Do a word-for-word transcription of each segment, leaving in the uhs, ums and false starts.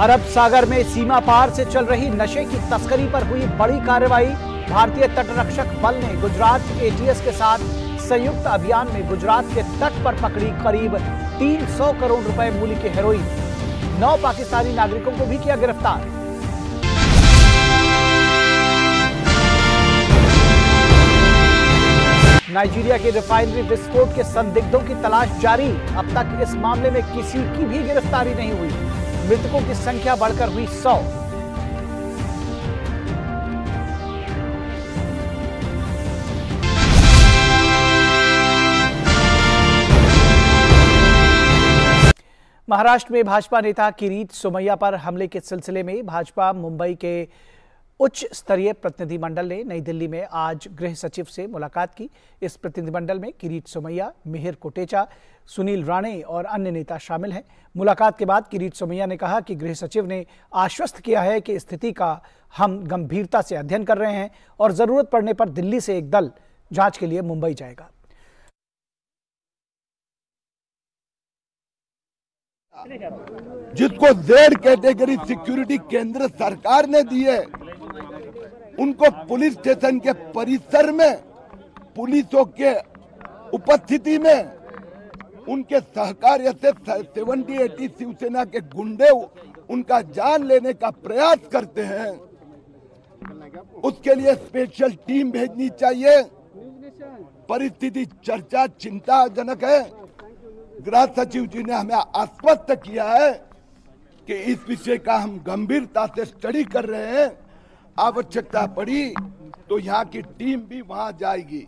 अरब सागर में सीमा पार से चल रही नशे की तस्करी पर हुई बड़ी कार्रवाई। भारतीय तटरक्षक बल ने गुजरात एटीएस के साथ संयुक्त अभियान में गुजरात के तट पर पकड़ी करीब तीन सौ करोड़ रुपए मूल्य की हेरोइन। नौ पाकिस्तानी नागरिकों को भी किया गिरफ्तार। नाइजीरिया की रिफाइनरी विस्फोट के संदिग्धों की तलाश जारी। अब तक इस मामले में किसी की भी गिरफ्तारी नहीं हुई। मृतकों की संख्या बढ़कर हुई सौ। महाराष्ट्र में भाजपा नेता किरीट सोमैया पर हमले के सिलसिले में भाजपा मुंबई के उच्च स्तरीय प्रतिनिधिमंडल ने नई दिल्ली में आज गृह सचिव से मुलाकात की। इस प्रतिनिधिमंडल में किरीट सोमैया, मिहिर कोटेचा, सुनील राणे और अन्य नेता शामिल हैं। मुलाकात के बाद किरीट सोमैया ने कहा कि गृह सचिव ने आश्वस्त किया है कि स्थिति का हम गंभीरता से अध्ययन कर रहे हैं और जरूरत पड़ने पर दिल्ली से एक दल जांच के लिए मुंबई जाएगा। जिसको जेड कैटेगरी सिक्योरिटी केंद्र सरकार ने दी है, उनको पुलिस स्टेशन के परिसर में पुलिसों के उपस्थिति में उनके सहकार्य से सेवेंटी एटी शिवसेना के गुंडे उनका जान लेने का प्रयास करते हैं। उसके लिए स्पेशल टीम भेजनी चाहिए। परिस्थिति चर्चा चिंताजनक है। गृह सचिव जी ने हमें आश्वस्त किया है कि इस विषय का हम गंभीरता से स्टडी कर रहे हैं। आवश्यकता पड़ी तो यहाँ की टीम भी वहां जाएगी।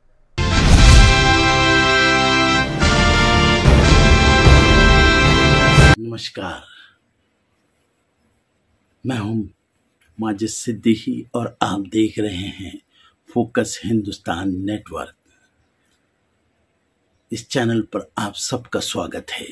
नमस्कार, मैं हूं माजिद सिद्दीकी और आप देख रहे हैं फोकस हिंदुस्तान नेटवर्क। इस चैनल पर आप सबका स्वागत है।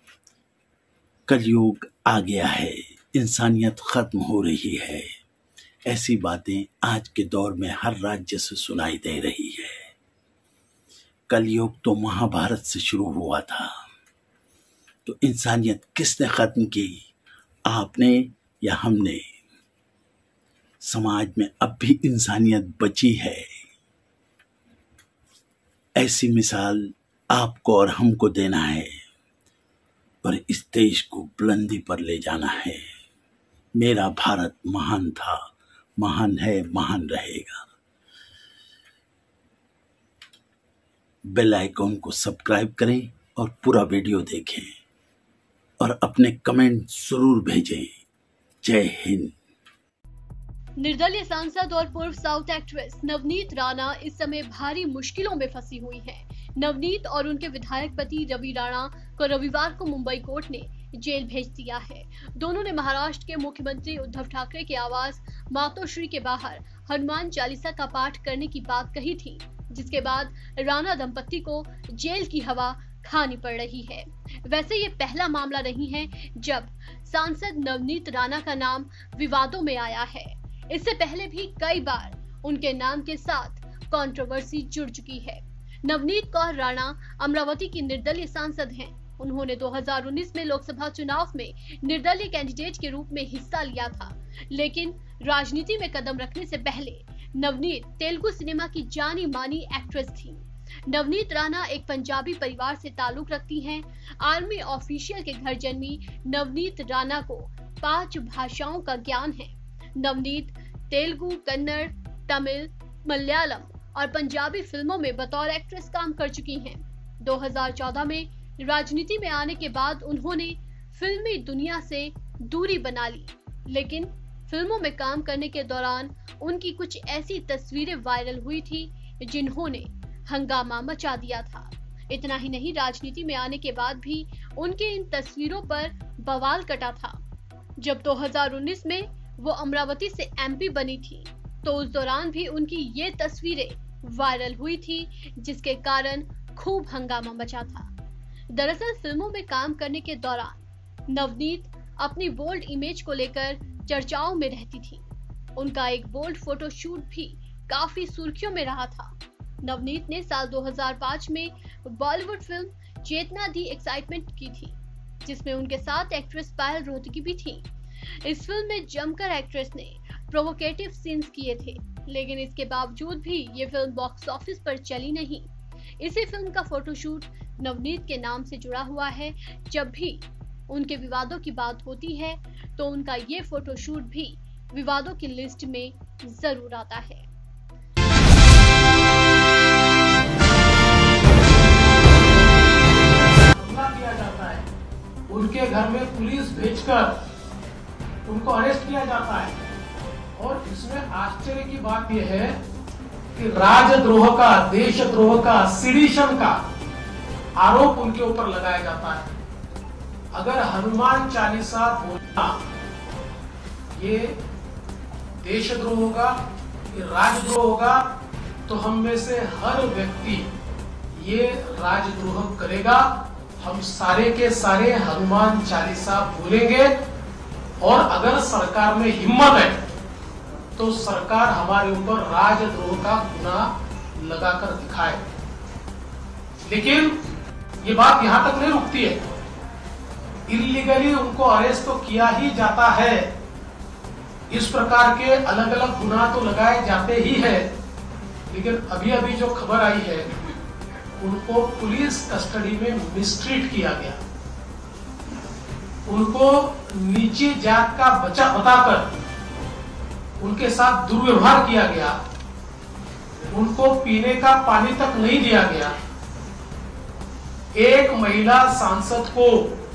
कलयुग आ गया है, इंसानियत खत्म हो रही है। ऐसी बातें आज के दौर में हर राज्य से सुनाई दे रही है। कलयुग तो महाभारत से शुरू हुआ था, तो इंसानियत किसने खत्म की, आपने या हमने? समाज में अब भी इंसानियत बची है। ऐसी मिसाल आपको और हमको देना है और इस देश को बुलंदी पर ले जाना है। मेरा भारत महान था, महान है, महान रहेगा। बेल आइकॉन को सब्सक्राइब करें और पूरा वीडियो देखें और अपने कमेंट जरूर भेजें। जय हिंद। निर्दलीय सांसद और पूर्व साउथ एक्ट्रेस नवनीत राणा इस समय भारी मुश्किलों में फंसी हुई हैं। नवनीत और उनके विधायक पति रवि राणा को रविवार को मुंबई कोर्ट ने जेल भेज दिया है। दोनों ने महाराष्ट्र के मुख्यमंत्री उद्धव ठाकरे के आवास मातोश्री के बाहर हनुमान चालीसा का पाठ करने की बात कही थी, जिसके बाद राणा दंपत्ति को जेल की हवा खानी पड़ रही है। वैसे ये पहला मामला नहीं है जब सांसद नवनीत राणा का नाम विवादों में आया है। इससे पहले भी कई बार उनके नाम के साथ कंट्रोवर्सी जुड़ चुकी है। नवनीत कौर राणा अमरावती की निर्दलीय सांसद हैं। उन्होंने दो हज़ार उन्नीस में लोकसभा चुनाव में निर्दलीय कैंडिडेट के रूप में हिस्सा लिया था, लेकिन राजनीति में कदम रखने से पहले नवनीत तेलुगु सिनेमा की जानी मानी एक्ट्रेस थी। नवनीत राणा एक पंजाबी परिवार से ताल्लुक रखती हैं। आर्मी ऑफिशियल के घर जन्मी नवनीत राणा को पांच भाषाओं का ज्ञान है। नवनीत तेलुगु, कन्नड़, तमिल, मलयालम और पंजाबी फिल्मों में बतौर एक्ट्रेस काम कर चुकी हैं। दो हज़ार चौदह में राजनीति में आने के बाद उन्होंने फिल्मी दुनिया से दूरी बना ली, लेकिन फिल्मों में काम करने के दौरान उनकी कुछ ऐसी तस्वीरें वायरल हुई थी जिन्होंने हंगामा मचा दिया था। इतना ही नहीं, राजनीति में आने के बाद भी उनके इन तस्वीरों पर बवाल कटा था। जब दो हज़ार उन्नीस में वो अमरावती से एमपी बनी थी, तो उस दौरान भी उनकी ये तस्वीरें वायरल हुई थी, जिसके कारण खूब हंगामा मचा था। दरअसल फिल्मों में काम करने के दौरान नवनीत अपनी बोल्ड इमेज को लेकर चर्चाओं में रहती थी। उनका एक बोल्ड फोटोशूट भी काफी सुर्खियों में रहा था। नवनीत ने साल दो हज़ार पाँच में Bollywood film Chetna the excitement की थी, जिसमें उनके साथ एक्ट्रेस पायल रोहतगी भी थी। इस फिल्म में जमकर एक्ट्रेस ने प्रोवोकेटिव सीन्स किए थे, लेकिन इसके बावजूद भी ये फिल्म बॉक्स ऑफिस पर चली नहीं। इसी फिल्म का फोटोशूट नवनीत के नाम से जुड़ा हुआ है। जब भी उनके विवादों की बात होती है तो उनका ये फोटोशूट भी विवादों की लिस्ट में जरूर आता है। हमला किया जाता है, उनके घर में पुलिस भेजकर उनको अरेस्ट किया जाता है, और इसमें आश्चर्य की बात यह है कि राजद्रोह का, देशद्रोह का, सिडिशन का आरोप उनके ऊपर लगाया जाता है। अगर हनुमान चालीसा बोलना ये देशद्रोह होगा, ये राजद्रोह होगा, तो हम में से हर व्यक्ति ये राजद्रोह करेगा। हम सारे के सारे हनुमान चालीसा बोलेंगे, और अगर सरकार में हिम्मत है तो सरकार हमारे ऊपर राजद्रोह का गुनाह लगाकर दिखाए। लेकिन ये बात यहां तक नहीं रुकती है। इल्लीगली उनको अरेस्ट तो किया ही जाता है, इस प्रकार के अलग अलग गुनाह तो लगाए जाते ही है, लेकिन अभी अभी जो खबर आई है उनको पुलिस कस्टडी में मिसट्रीट किया गया, उनको नीची जात का बचा बताकर उनके साथ दुर्व्यवहार किया गया, उनको पीने का पानी तक नहीं दिया गया। एक महिला सांसद को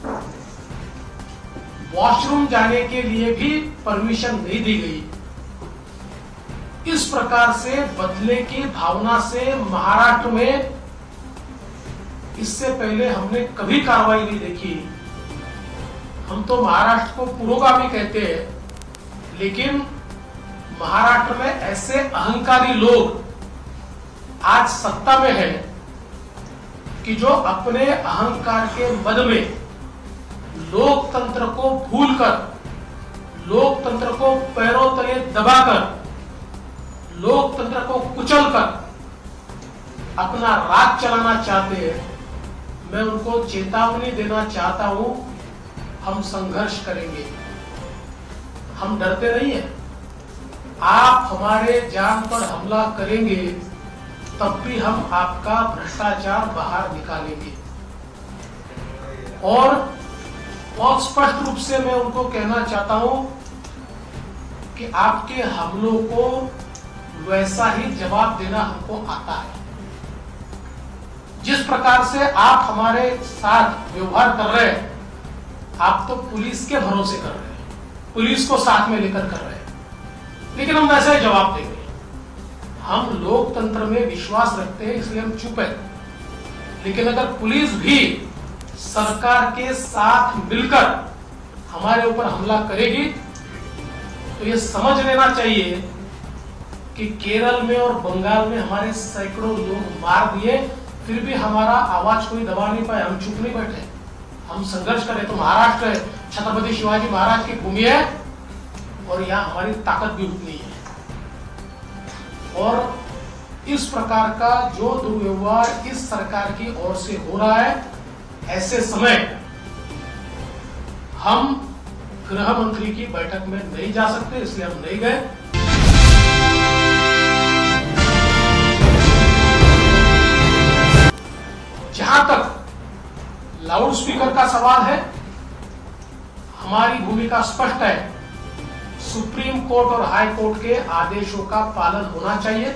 वॉशरूम जाने के लिए भी परमिशन नहीं दी गई। इस प्रकार से बदले की भावना से महाराष्ट्र में इससे पहले हमने कभी कार्रवाई नहीं देखी। हम तो महाराष्ट्र को पुरोगामी कहते हैं, लेकिन महाराष्ट्र में ऐसे अहंकारी लोग आज सत्ता में हैं कि जो अपने अहंकार के मद में लोकतंत्र को भूलकर, लोकतंत्र को पैरों तले दबाकर, लोकतंत्र को कुचलकर अपना राज चलाना चाहते हैं। मैं उनको चेतावनी देना चाहता हूं, हम संघर्ष करेंगे, हम डरते नहीं हैं। आप हमारे जान पर हमला करेंगे तब भी हम आपका भ्रष्टाचार बाहर निकालेंगे। और बहुत स्पष्ट रूप से मैं उनको कहना चाहता हूं कि आपके हमलों को वैसा ही जवाब देना हमको आता है। जिस प्रकार से आप हमारे साथ व्यवहार कर रहे हैं, आप तो पुलिस के भरोसे कर रहे हैं, पुलिस को साथ में लेकर कर रहे हैं, लेकिन हम वैसा ही जवाब देंगे। हम लोकतंत्र में विश्वास रखते हैं, इसलिए हम चुप हैं। लेकिन अगर पुलिस भी सरकार के साथ मिलकर हमारे ऊपर हमला करेगी तो ये समझ लेना चाहिए कि केरल में और बंगाल में हमारे सैकड़ों लोग मार दिए, फिर भी हमारा आवाज कोई दबा नहीं पाए, हम चुप नहीं बैठे, हम संघर्ष करें। तो महाराष्ट्र छत्रपति शिवाजी महाराज की भूमि है और यहाँ हमारी ताकत भी उतनी है। और इस प्रकार का जो दुर्व्यवहार इस सरकार की ओर से हो रहा है, ऐसे समय हम गृह मंत्री की बैठक में नहीं जा सकते, इसलिए हम नहीं गए। जहां तक लाउड स्पीकर का सवाल है, हमारी भूमिका स्पष्ट है। सुप्रीम कोर्ट और हाई कोर्ट के आदेशों का पालन होना चाहिए।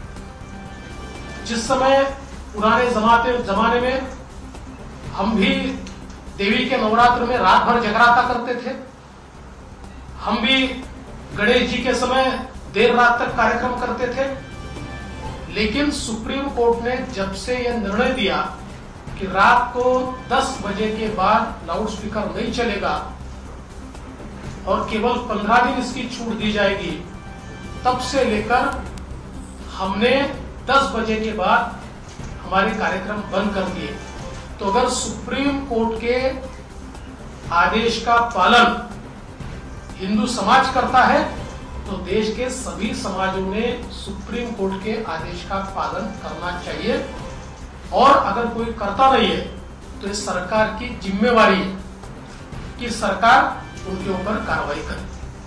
जिस समय पुराने जमाने जमाने में हम भी देवी के नवरात्र में रात भर जगराता करते थे, हम भी गणेश जी के समय देर रात तक कार्यक्रम करते थे, लेकिन सुप्रीम कोर्ट ने जब से यह निर्णय दिया कि रात को दस बजे के बाद लाउड स्पीकर नहीं चलेगा और केवल पंद्रह दिन इसकी छूट दी जाएगी, तब से लेकर हमने दस बजे के बाद हमारे कार्यक्रम बंद कर दिए। तो अगर सुप्रीम कोर्ट के आदेश का पालन हिंदू समाज करता है तो देश के सभी समाजों ने सुप्रीम कोर्ट के आदेश का पालन करना चाहिए। और अगर कोई करता नहीं है तो इस सरकार की जिम्मेवारी है कि सरकार उनके ऊपर कार्रवाई करें।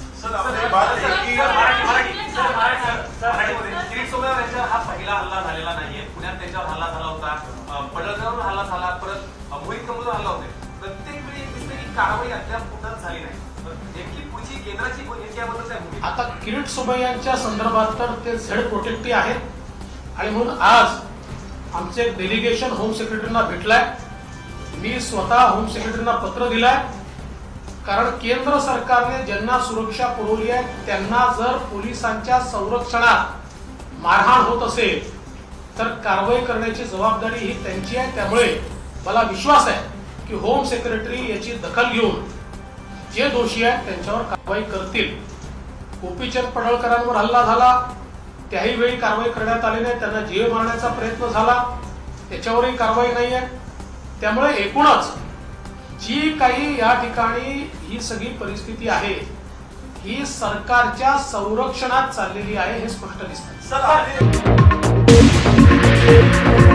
किरीट सोमय्या यांच्यावर हा पहिला हल्ला झालेला नाहीये. पुण्यात त्याच्यावर हल्ला झाला होता, पडळकरवर हल्ला झाला, परत मोहित कमलवर हल्ला होते. प्रत्येक वेळी दिसते की कारवाई अद्याप कुठंच झाली नाही. नेमकी पुढची केंद्राची भूमिका याबद्दल काय भूमिका? आता किरीट सोमय्यांच्या संदर्भात तर ते झेड प्रोटेक्टी आहेत आणि म्हणून आज आमचे एक डेलिगेशन होम सेक्रेटरींना भेटलाय. मी स्वतः होम सेक्रेटरींना पत्र दिलाय, कारण केंद्र सरकारने ज्यांना सुरक्षा पुरवली आहे त्यांना जर पोलिसांच्या संरक्षणात मारहाण होत असेल तर कारवाई करण्याची जबाबदारी ही त्यांची आहे. त्यामुळे मला विश्वास आहे की होम सेक्रेटरी याची दखल घेऊन जे दोषी आहेत त्यांच्यावर कारवाई करतील. गोपीचंद पडळकरांवर हल्ला झाला, त्याही वेळी कारवाई करण्यात आली नाही. त्यांना जीवे मारण्याचा प्रयत्न झाला, त्याच्यावरही कारवाई नाही आहे. त्यामुळे एकूणच जी काही या ठिकाणी ही सगळी परिस्थिती आहे ही सरकारच्या संरक्षणात चाललेली आहे हे स्पष्ट दिसतं.